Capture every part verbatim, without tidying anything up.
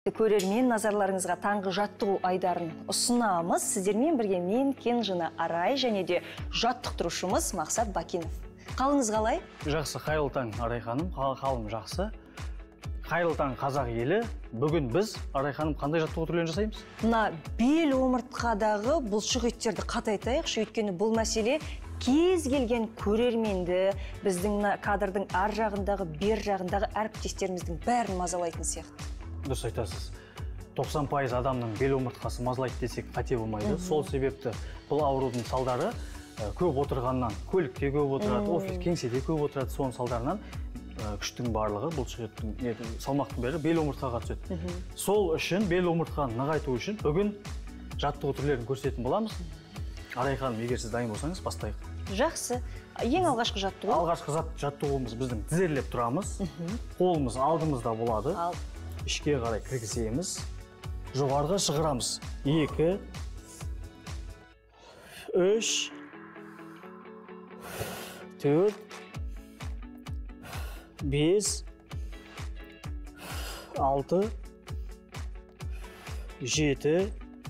Көрермен назарларыңызға таңғы жаттығу айдарын ұсынамыз. Сіздермен бірге мен Кенжина Арай және де жаттықтырушымыз Мақсат Бакинов. Қалыңыз қалай? Жақсы, қайырлы таң Арай ханым, қалым жақсы. Қайырлы таң қазақ елі. Бүгін біз Арай ханым қандай жаттығу түрлерін жасаймыз? Мына бел омыртқадағы бұлшық еттерді қатайтайықшы, өйткені бұл мәселе кез келген көрерменді, біздің кадрдың ар жағындағы, бер жағындағы әріптестеріміздің бәрін мазалайтын сияқты. Дұрыс айтасыз. тоқсан пайыз адамның бел омыртқасы мазалайды десек қате болмайды. Сол себепті бұл аурудың салдары көп отырғаннан, көлікте көп отырады, офис кеңседе көп отырады, соның салдарынан күштің барлығы, бұлшық еттің салмақтың бәрі бел омыртқаға түседі. Сол үшін бел омыртқаны нығайту үшін бүгін жаттығу түрлерін көрсететін боламыз. Арай ханым, егер сіз дайын болсаңыз, бастайық. Жақсы. Ең алғашқы жаттығу? Алғашқы жаттығуымыз біздің тізерлеп тұрамыз. Қолымыз алдымызда болады. Ішке қарай кіргіземіз. Жоғарыға шығырамыз. Екі, үш, төрт, бес, алты, жеті,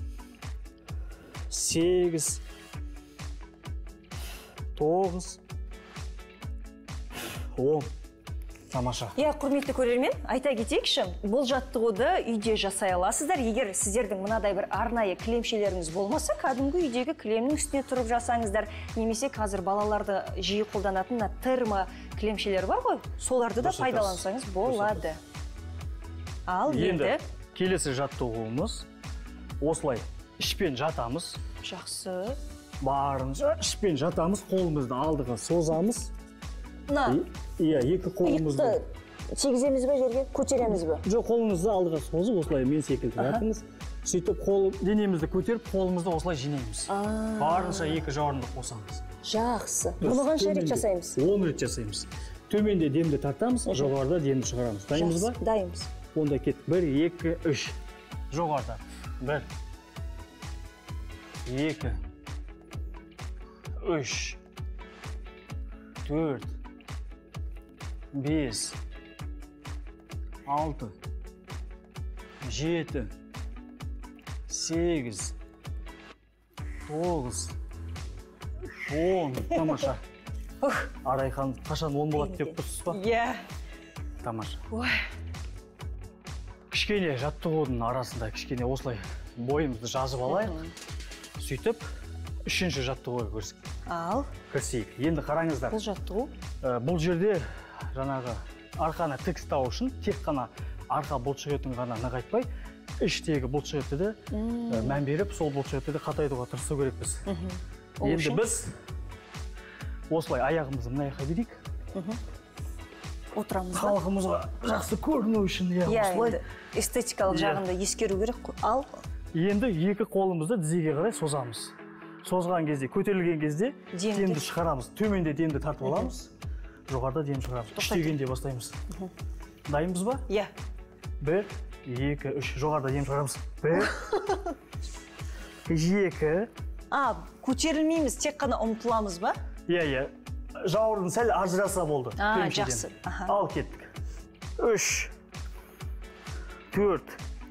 сегіз, тоғыз, он. Тамаша. Иә, құрметті көрермен, айта кетейікші, бұл жаттығуды үйде жасай аласыздар. Егер сіздердің мынадай бір арнайы кілемшелеріңіз болмаса, кәдімгі үйдегі кілемнің үстіне тұрып жасаңыздар. Немесе қазір балаларды жиі қолданатын термо кілемшелер бар ғой, соларды да пайдалансаңыз болады. Ал енді келесі жаттығуымыз осылай ішпен жатамыз. Жақсы. Барынша ішпен жатамыз, қолымызды алдыға созамыз. На. Иә, екі қолымызды тегіземіз бе жерге, көтереміз бе? Жоқ, қолымызды алдыға созып, осылай мен секілді жатыңыз. Сөйтіп қол денемізді көтеріп, қолымызды осылай жинаймыз. Барынша екі жауырынды қосамыз. Жақсы. Бұны қанша рет жасаймыз? он рет жасаймыз. Төменде демді тартамыз, жоғарыда демді шығарамыз. Дайынбыз ба? Дайынбыз. Онда кет. бір, екі, үш. Жоғарыда. бір, екі, үш, төрт, бес, алты, жеті, сегіз, тоғыз, он. Тамаша. Арай ханым, қашан он болады деп тұрсыз ба? Иә. Тамаша. Кішкене жаттығудың арасында кішкене осылай бойымызды жазып алайық. Сөйтіп, үшінші жаттығуға көрсек. Ал. Кірсейік. Енді қараңыздар. Бұл жаттығу? Бұл жерде жаңағы арқаны тік ұстау үшін тек қана арқа бұлшық етін ғана нығайтпай, іштегі бұлшық етті де мән беріп, сол бұлшық етті де қатайтуға тырысу керекпіз. Енді біз осылай аяғымызды мына жаққа берейік. Отырамыз ба? Халқымызға жақсы көріну үшін осылай. Эстетикалық жағында ескеру керек. Ал. Енді екі қолымызды тізеге қарай созамыз. Созған кезде, көтерілген кезде демді шығарамыз. Төменде демді тартып аламыз. Жоғарыда демді шығарамыз. Үштегенде бастаймыз. Дайынбыз ба? Иә. бір, екі, үш. Жоғарыда демді шығарамыз. бір, екі. А, көтерілмейміз, тек қана ұмтыламыз ба? Иә, иә. Жауырын сәл ажыраса болды. А, жақсы. Ал кеттік. үш, төрт,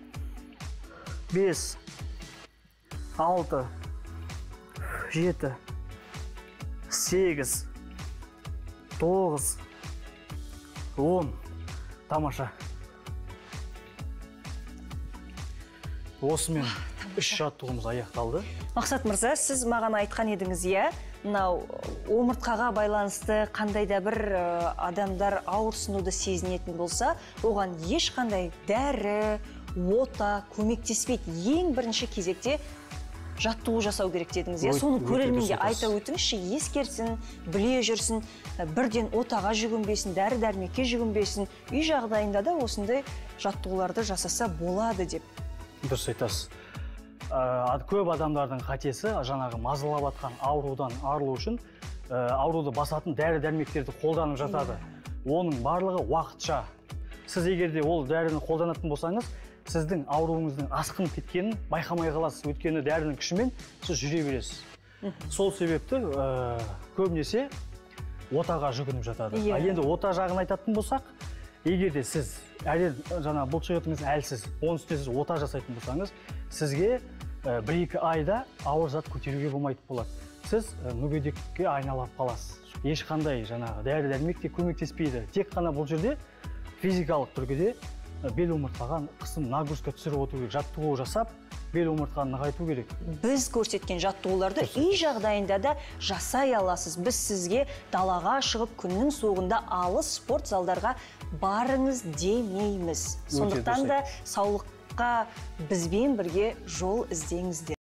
бес, алты, жеті, сегіз, тоғыз, он. Тамаша. Осымен үш жаттығуымыз аяқталды. Мақсат мырза, сіз маған айтқан едіңіз, иә, мынау омыртқаға байланысты қандай да бір адамдар ауырсынуды сезінетін болса, оған ешқандай дәрі, ота көмектеспейді. Ең бірінші кезекте жаттығу жасау керек дедіңіз. Соны көрерменге айта өтіңізші, ескерсін, біле жүрсін, бірден отаға жүгінбесін, дәрі-дәрмекке жүгінбесін, үй жағдайында да осындай жаттығуларды жасаса болады деп. Дұрыс айтасыз. Көп адамдардың қатесі жаңағы мазалап атқан аурудан арылу үшін ауруды басатын дәрі-дәрмектерді қолданып жатады. Оның барлығы уақытша. Сіз егерде ол дәріні қолданатын болсаңыз, сіздің ауруыңыздың асқынып кеткенін байқамай қаласыз. Өйткені дәрінің күшімен сіз жүре бересіз. Сол себепті көбінесе отаға жүгініп жатады. Енді ота жағын айтатын болсақ, егер де сіз әлі жаңа бұлшық етіңіз әлсіз, оның үстіне сіз ота жасайтын болсаңыз, сізге бір-екі айда ауыр зат көтеруге болмайды болады. Сіз мүгедекке айналып қаласыз. Ешқандай жаңағы дәрі-дәрмек те көмектеспейді. Тек қана бұл жерде физикалық түрде бел омыртқаға қысым нагрузка түсіріп отыру керек, жаттығу жасап, бел омыртқаны нығайту керек. Біз көрсеткен жаттығуларды үй жағдайында да жасай аласыз. Біз сізге далаға шығып күннің суығында алыс спорт залдарға барыңыз демейміз. Сондықтан да саулыққа бізбен бірге жол іздеңіздер.